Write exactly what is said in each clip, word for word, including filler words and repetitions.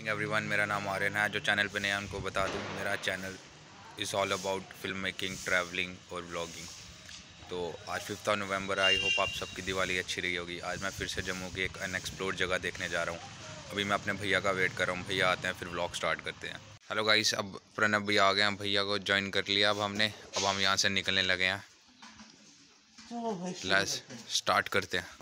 Morning everyone, मेरा नाम आर्यन है। जो चैनल पे नया उनको बता दूं, मेरा channel is all about film making, travelling और व्लॉगिंग। तो आज fifth of November, I hope आप सबकी दिवाली अच्छी रही होगी। आज मैं फिर से जम्मू की एक अनएक्सप्लोर्ड जगह देखने जा रहा हूँ। अभी मैं अपने भैया का वेट कर रहा हूँ, भैया आते हैं फिर व्लॉग स्टार्ट करते हैं। हेलो गाइस, अब प्रणब भी आ गए हैं, भैया को ज्वाइन कर लिया अब हमने। अब हम यहाँ से निकलने लगे हैं, लेट्स स्टार्ट करते हैं।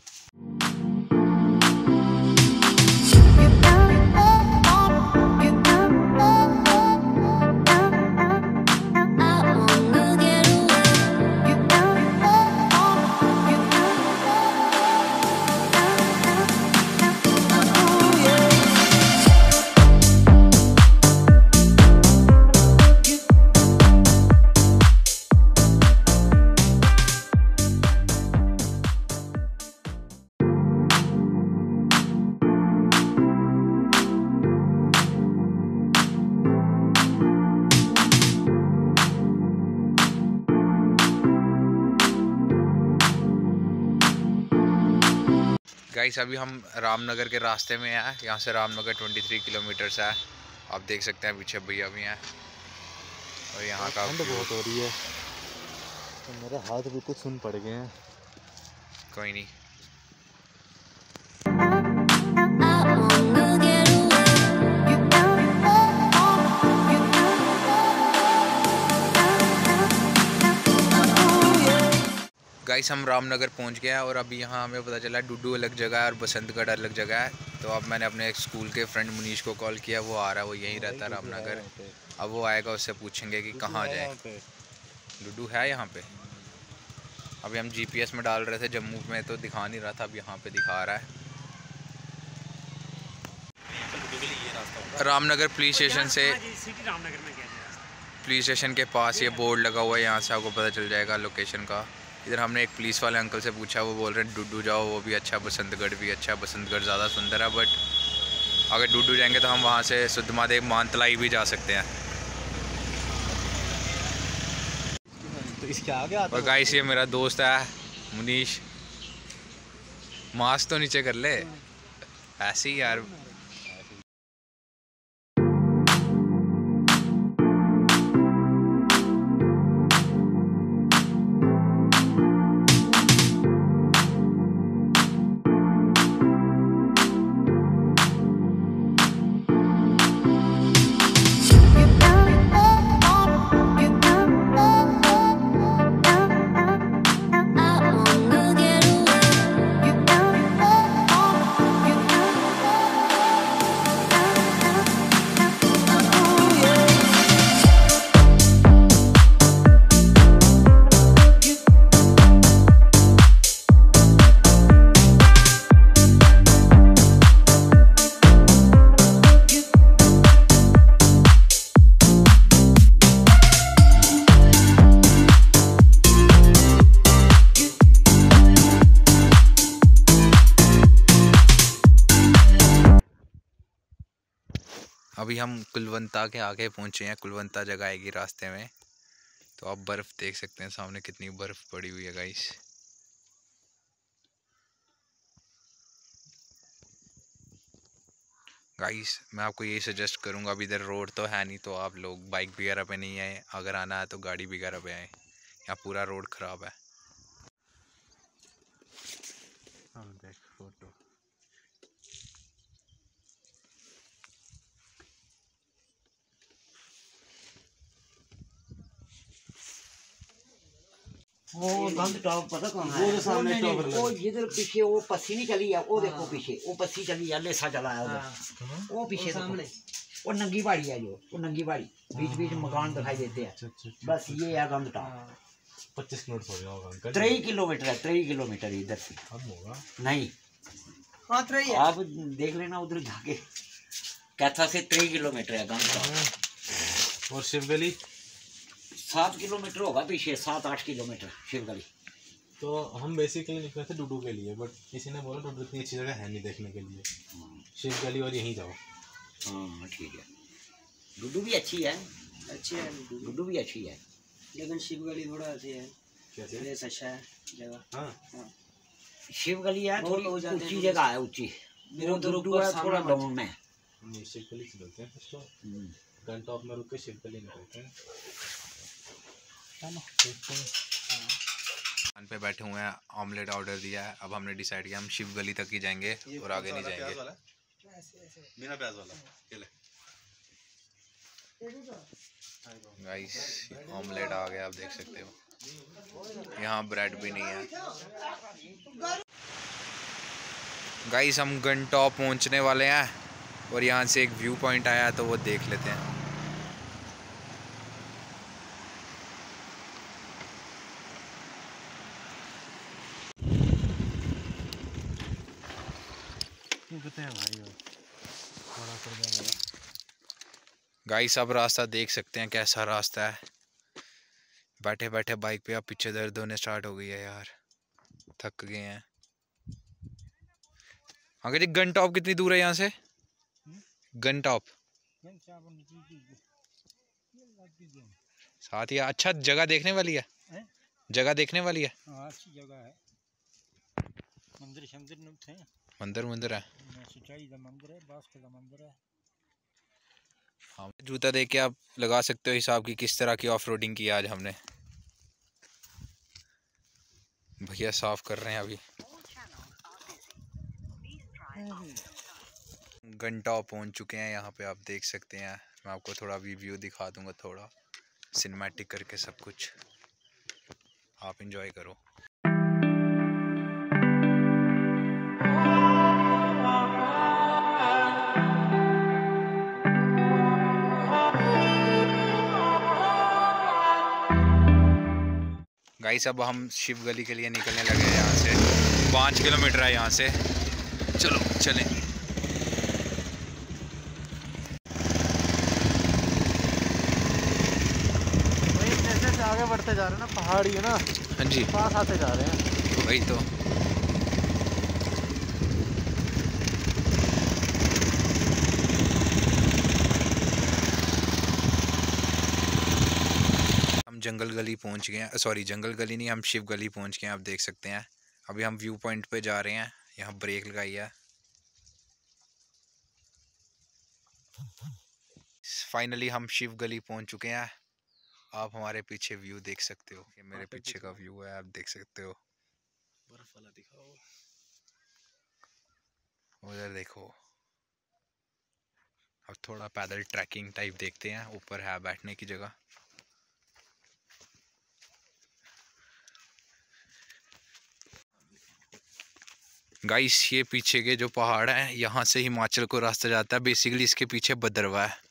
गाइस, अभी हम रामनगर के रास्ते में हैं। यहाँ से रामनगर तेईस किलोमीटर्स है। आप देख सकते हैं पीछे भैया भी हैं। और यहाँ का ठंड बहुत हो रही है तो मेरे हाथ बिल्कुल सुन पड़ गए हैं। कोई नहीं, गाइस हम रामनगर पहुंच गए हैं। और अभी यहाँ हमें पता चला डुडू अलग जगह है और बसंतगढ़ अलग जगह है। तो अब मैंने अपने एक स्कूल के फ्रेंड मुनीश को कॉल किया, वो आ रहा है, वो यहीं रहता है रामनगर। अब वो आएगा, उससे पूछेंगे कि कहाँ जाए। डुडू है यहाँ पे। अभी हम जीपीएस में डाल रहे थे जम्मू में, तो दिखा नहीं रहा था, अब यहाँ पे दिखा रहा है। रामनगर पुलिस स्टेशन से, पुलिस स्टेशन के पास ये बोर्ड लगा हुआ है, यहाँ से आपको पता चल जाएगा लोकेशन का। इधर हमने एक पुलिस वाले अंकल से पूछा, वो बोल रहे हैं डुडू जाओ, वो भी अच्छा, बसंतगढ़ भी अच्छा। बसंतगढ़ ज़्यादा सुंदर है, बट अगर डुडू जाएंगे तो हम वहाँ से सुद्धमादेव मानतलाई भी जा सकते हैं। तो इसके आगे आता और गाइस, ये मेरा दोस्त है मुनीश। मास्क तो नीचे कर ले, ऐसे ही यार। अभी हम कुलवंता के आगे पहुंचे हैं। कुलवंता जगह आएगी रास्ते में। तो आप बर्फ़ देख सकते हैं सामने, कितनी बर्फ़ पड़ी हुई है गाइस। गाइस, मैं आपको यही सजेस्ट करूंगा, अभी इधर रोड तो है नहीं, तो आप लोग बाइक वगैरह पे नहीं आए। अगर आना है तो गाड़ी वगैरह पे आए। यहाँ पूरा रोड ख़राब है। हम देख फोटो। वो गंद टॉप पता कौन है? वो सामने टॉप है। वो जिधर पीछे वो पस्सी नहीं चली है, वो देखो पीछे वो पस्सी चली है, लेसा चला है उधर। वो पीछे सामने वो नंगी पहाड़ी है, जो वो नंगी पहाड़ी बीच बीच मकान दिखाई देते हैं। बस ये है गंद टॉप। पच्चीस किलोमीटर हो गया होगा। त्रेई किलोमीटर है, त्रेई किलोमीटर इधर से। कम होगा नहीं, आप देख लेना उधर जाके, कैथा से त्रेई किलोमीटर है गंद टॉप। और शिव गली सात किलोमीटर होगा पीछे, सात आठ किलोमीटर शिव गली। तो हम बेसिकली निकले थे डुडू के लिए, बट किसी ने बोला डुडू इतनी अच्छी जगह है नहीं देखने के लिए, शिव गली और यहीं जाओ। हाँ ठीक है, डुडू भी अच्छी है, अच्छी है डुडू भी अच्छी है, लेकिन शिव गली थोड़ा अच्छी है। कैसे? अच्छा है जगह। हाँ हाँ, शिव गली है थोड़ी ऊंची जगह है, ऊंची। वो डुडू है थोड़ा डाउन में। नहीं शिव गली चलते हैं तो गन टॉप में रुक के शिव गली निकलते हैं। चलो देखते हैं। दुकान पे बैठे हुए हैं, ऑमलेट ऑर्डर दिया है। अब हमने डिसाइड किया हम शिव गली तक ही जाएंगे और आगे नहीं जाएंगे। बिना प्याज वाला ये ले गाइस ऑमलेट आ गया, आप देख सकते हो। यहाँ ब्रेड भी नहीं है। गाइस हम गन टॉप पहुँचने वाले हैं और यहाँ से एक व्यू पॉइंट आया है तो वो देख लेते हैं। गाइस अब रास्ता देख सकते हैं कैसा रास्ता है। बैठे बैठे बाइक पे अब पीछे दर्द होने स्टार्ट हो गई है यार, थक गए हैं। अगर जी गन टॉप कितनी दूर है यहाँ से? गन टॉप साथ ही अच्छा जगह देखने वाली है, है? जगह देखने वाली है। अच्छी जगह है, मंदिर शंदिर थे, मंदिर मंदिर है, सिंचाई का मंदिर है, बास का मंदिर है। हाँ जूता देख के आप लगा सकते हो हिसाब की किस तरह की ऑफ रोडिंग की आज हमने। भैया साफ कर रहे हैं अभी। गन टॉप पहुंच चुके हैं, यहाँ पे आप देख सकते हैं। मैं आपको थोड़ा भी व्यू दिखा दूंगा, थोड़ा सिनेमैटिक करके सब कुछ, आप इंजॉय करो। गाइस अब हम शिव गली के लिए निकलने लगे हैं। यहाँ से पाँच किलोमीटर है यहाँ से, चलो चलें। जैसे से आगे बढ़ते जा रहे हैं ना, पहाड़ी है ना, हाँ जी, पास आते जा रहे हैं। वही तो। हम जंगल गली पहुंच गए हैं, सॉरी जंगल गली नहीं, हम शिव गली पहुंच गए हैं, आप देख सकते हैं। अभी हम व्यू पॉइंट पे जा रहे हैं, यहाँ ब्रेक लगाई है। फाइनली हम शिव गली पहुंच चुके हैं। आप हमारे पीछे व्यू देख सकते हो, ये मेरे पीछे का व्यू है, आप देख सकते हो। बर्फ वाला दिखाओ, उधर देखो। अब थोड़ा पैदल ट्रैकिंग टाइप देखते हैं, ऊपर है बैठने की जगह। गाइस ये पीछे के जो पहाड़ हैं, यहाँ से हिमाचल को रास्ता जाता है। बेसिकली इसके पीछे भद्रवा है,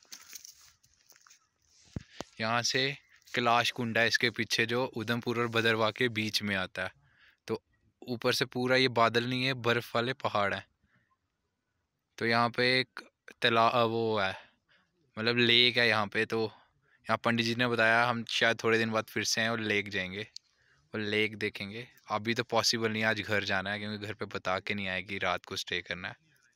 यहाँ से कैलाश कुंड है इसके पीछे, जो उधमपुर और भद्रवा के बीच में आता है। तो ऊपर से पूरा ये बादल नहीं है, बर्फ़ वाले पहाड़ हैं। तो यहाँ पे एक तालाब वो है, मतलब लेक है यहाँ पे। तो यहाँ पंडित जी ने बताया हम शायद थोड़े दिन बाद फिर से हैं और लेक जाएंगे और लेक देखेंगे। अभी तो पॉसिबल नहीं है, आज घर जाना है क्योंकि घर पे बता के नहीं आए कि रात को स्टे करना है।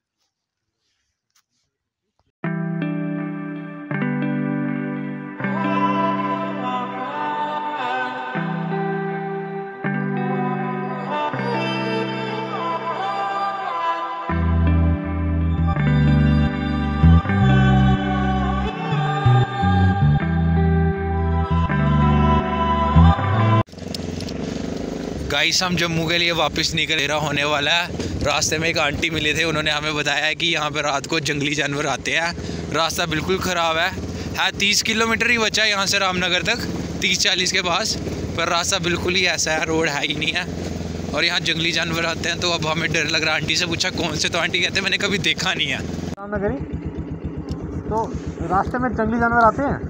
गाइस हम जम्मू के लिए वापस निकल रहा होने वाला है। रास्ते में एक आंटी मिले थे, उन्होंने हमें बताया है कि यहाँ पे रात को जंगली जानवर आते हैं। रास्ता बिल्कुल ख़राब है है तीस किलोमीटर ही बचा है यहाँ से रामनगर तक, तीस चालीस के पास, पर रास्ता बिल्कुल ही ऐसा है, रोड है ही नहीं है और यहाँ जंगली जानवर आते हैं। तो अब हमें डर लग रहा है। आंटी से पूछा कौन से, तो आंटी कहते हैं मैंने कभी देखा नहीं है। रामनगरी तो रास्ते में जंगली जानवर आते हैं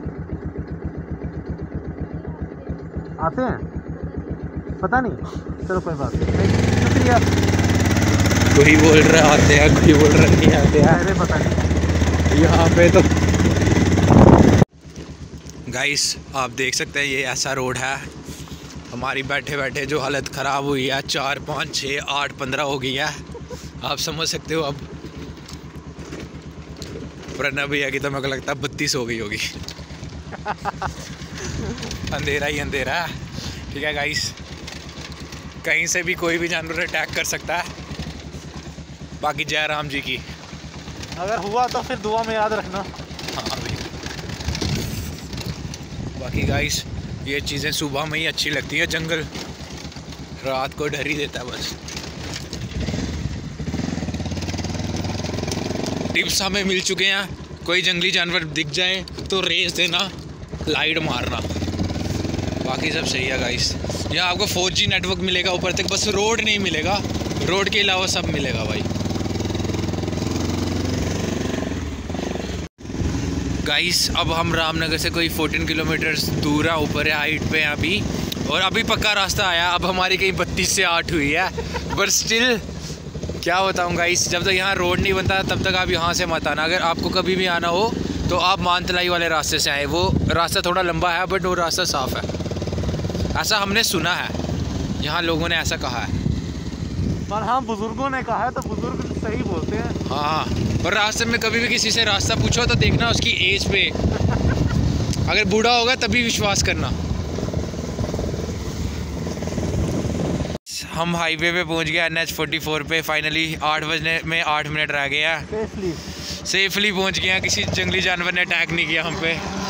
आते हैं पता नहीं, चलो कोई बात नहीं, शुक्रिया। कोई बोल रहा आते हैं, कोई बोल रहा नहीं आते हैं, अरे पता नहीं यहाँ पे तो। गाइस आप देख सकते हैं ये ऐसा रोड है। हमारी बैठे बैठे जो हालत ख़राब हुई है, चार पाँच छः आठ पंद्रह हो गई है, आप समझ सकते हो। अब प्रणव भैया की तो मेरे को लगता है बत्तीस हो गई होगी। अंधेरा ही अंधेरा है। ठीक है गाइस, कहीं से भी कोई भी जानवर अटैक कर सकता है। बाकी जय राम जी की। अगर हुआ तो फिर दुआ में याद रखना। हाँ भाई। बाकी गाइस ये चीज़ें सुबह में ही अच्छी लगती है, जंगल रात को डर ही देता है बस। टिप्स हमें मिल चुके हैं, कोई जंगली जानवर दिख जाए तो रेस देना, लाइट मारना, बाकी सब सही है गाइस। यहाँ आपको फोर जी नेटवर्क मिलेगा ऊपर तक, बस रोड नहीं मिलेगा, रोड के अलावा सब मिलेगा भाई। गाइस अब हम रामनगर से कोई चौदह किलोमीटर दूर है, ऊपर है, हाइट पे है अभी, और अभी पक्का रास्ता आया। अब हमारी कहीं बत्तीस से आठ हुई है, बट स्टिल क्या बताऊँ गाइस, जब तक यहाँ रोड नहीं बनता तब तक आप यहाँ से मत आना। अगर आपको कभी भी आना हो तो आप मानतलाई वाले रास्ते से आए, वो रास्ता थोड़ा लंबा है बट वो रास्ता साफ़ है, ऐसा हमने सुना है, यहाँ लोगों ने ऐसा कहा है। पर हाँ बुजुर्गों ने कहा है तो बुजुर्ग सही बोलते हैं। हाँ, पर रास्ते में कभी भी किसी से रास्ता पूछो तो देखना उसकी एज पे, अगर बूढ़ा होगा तभी विश्वास करना। हम हाईवे पे पहुंच गए, एन एच फोर्टी फोर पे फाइनली। आठ बजने में आठ मिनट रह गए हैं, सेफली सेफली पहुंच गए हैं, किसी जंगली जानवर ने अटैक नहीं किया हम पे।